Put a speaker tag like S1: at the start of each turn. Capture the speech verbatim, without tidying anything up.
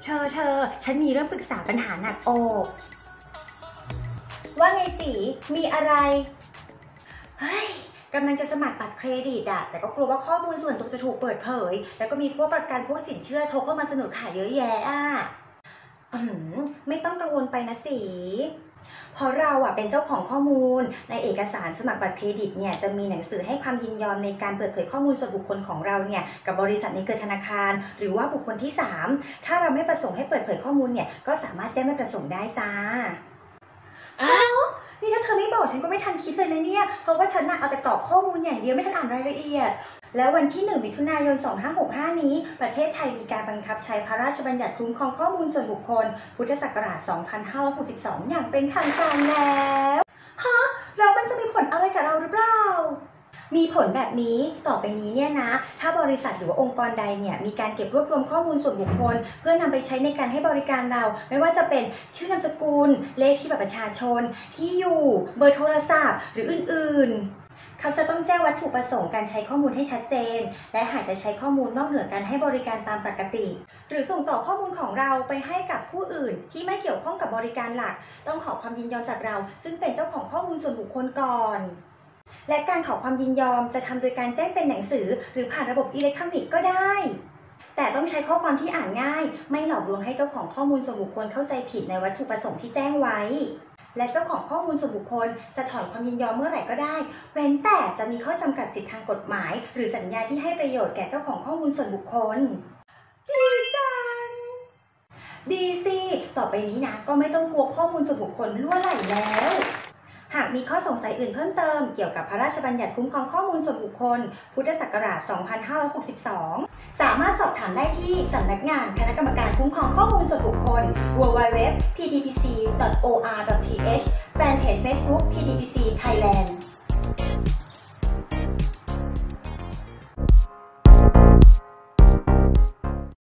S1: เธอเธอฉันมีเรื่องปรึกษาปัญหาหนักอก
S2: ว่าไงสิมีอะไร
S1: เฮ้ยกำลังจะสมัครบัตรเครดิตอะแต่ก็กลัวว่าข้อมูลส่วนตัวจะถูกเปิดเผยแล้วก็มีพวกประกันพวกสินเชื่อโทรเข้ามาเสนอขายเยอะแยะอะอืมไม่ต้องกังวลไปนะสิเพราะเราอะเป็นเจ้าของข้อมูลในเอกสารสมัครบัตรเครดิตเนี่ยจะมีหนังสือให้ความยินยอมในการเปิดเผยข้อมูลส่วนบุคคลของเราเนี่ยกับบริษัทในเครือธนาคารหรือว่าบุคคลที่สามถ้าเราไม่ประสงค์ให้เปิดเผยข้อมูลเนี่ยก็สามารถแจ้งไม่ประสงค์ได้จ้าอ้าวนี่ถ้าเธอไม่บอกฉันก็ไม่ทันคิดเลยนะเนี่ยเพราะว่าฉันน่ะเอาแต่กรอกข้อมูลอย่างเดียวไม่ทันอ่านรายละเอียดแล้ววันที่หนึ่งมิถุนายนสองพันห้าร้อยหกสิบห้านี้ประเทศไทยมีการบังคับใช้พระราชบัญญัติคุ้มครองข้อมูลส่วนบุคคลพุทธศักราชสองพันห้าร้อยหกสิบสองอย่างเป็นทางการแล้วฮะแล้วมันจะมีผลอะไรกับเราหรือเปล่ามีผลแบบนี้ต่อไปนี้เนี่ยนะถ้าบริษัทหรือองค์กรใดเนี่ยมีการเก็บรวบรวมข้อมูลส่วนบุคคลเพื่อนำไปใช้ในการให้บริการเราไม่ว่าจะเป็นชื่อนามสกุลเลขที่บัตรประชาชนที่อยู่เบอร์โทรศัพท์หรืออื่นๆเขาจะต้องแจ้งวัตถุประสงค์การใช้ข้อมูลให้ชัดเจนและหากจะใช้ข้อมูลนอกเหนือการให้บริการตามปกติหรือส่งต่อข้อมูลของเราไปให้กับผู้อื่นที่ไม่เกี่ยวข้องกับบริการหลักต้องขอความยินยอมจากเราซึ่งเป็นเจ้าของข้อมูลส่วนบุคคลก่อนและการขอความยินยอมจะทำโดยการแจ้งเป็นหนังสือหรือผ่านระบบอิเล็กทรอนิกส์ก็ได้แต่ต้องใช้ข้อความที่อ่านง่ายไม่หลอกลวงให้เจ้าของข้อมูลส่วนบุคคลเข้าใจผิดในวัตถุประสงค์ที่แจ้งไว้และเจ้าของข้อมูลส่วนบุคคลจะถอนความยินยอมเมื่อไหร่ก็ได้เว้นแต่จะมีข้อจำกัดสิทธิทางกฎหมายหรือสัญญาที่ให้ประโยชน์แก่เจ้าของข้อมูลส่วนบุคคลดีจังดีสิต่อไปนี้นะก็ไม่ต้องกลัวข้อมูลส่วนบุคคลรั่วไหลแล้วหากมีข้อสงสัยอื่นเพิ่มเติมเกี่ยวกับพระราชบัญญัติคุ้มครองข้อมูลส่วนบุคคลพุทธศักราชสองพันห้าร้อยหกสิบสองสามารถสอบถามได้ที่สำนักงานคณะกรรมการคุ้มครองข้อมูลส่วนบุคคล ดับเบิลยู ดับเบิลยู ดับเบิลยู ดอท พี ที พี ซี ดอท โอ อาร์ ดอท ที เอช แฟนเพจ Facebook พี ที พี ซี Thailand